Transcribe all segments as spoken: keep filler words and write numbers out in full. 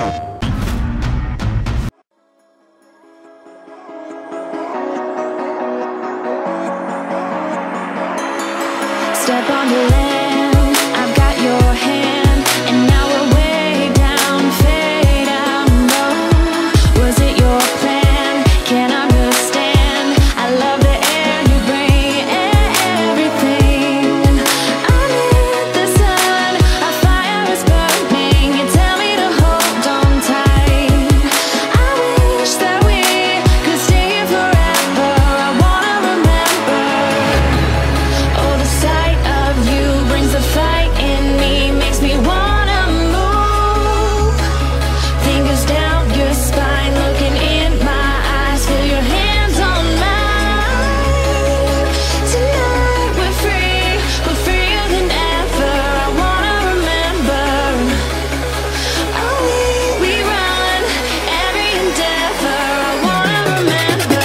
Step on the land, I've got your hand, and now we're way down, fade out low. Was it your plan? Can't understand. I love the air you bring, everything. Underneath the sun, a fire is burning. You tell me to hold on tight. I wish that we could stay here forever. I wanna remember. Oh, the sight of you brings the fight in me, makes me wanna move. Fingers down your spine, looking in my eyes, feel your hands on mine. Tonight we're free, we're freer than ever. I wanna remember. Oh, we, we run every endeavor. I wanna remember.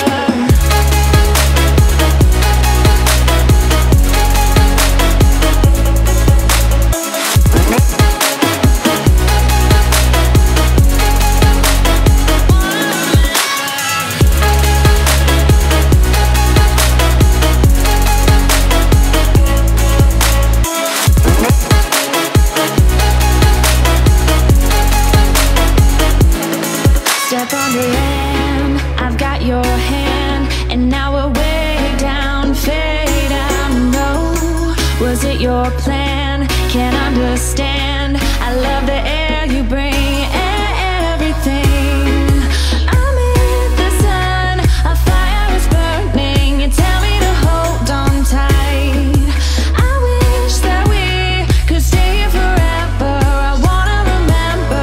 Step on the land, I've got your hand, and now we're way down, fade out. No, was it your plan? Can't understand. I love the air you bring, everything. I'm in the sun, a fire is burning. You tell me to hold on tight. I wish that we could stay here forever. I wanna remember.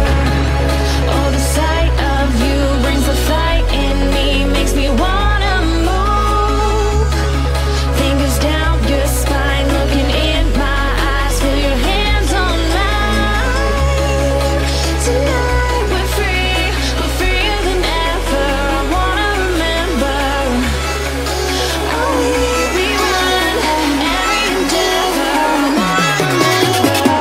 Oh, the sight of you brings the fight in me, makes me wanna move. Fingers down your spine, looking in my eyes, feel your hands on mine. Tonight we're free, we're freer than ever. I wanna remember. Oh, we, we run every endeavor. I wanna remember.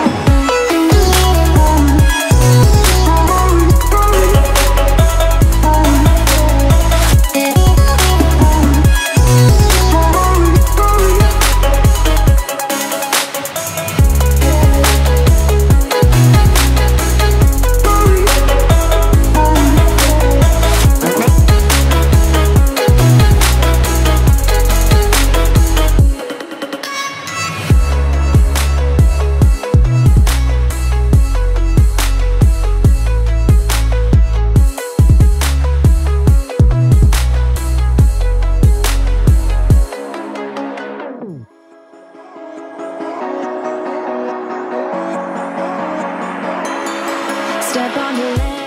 Step on the land.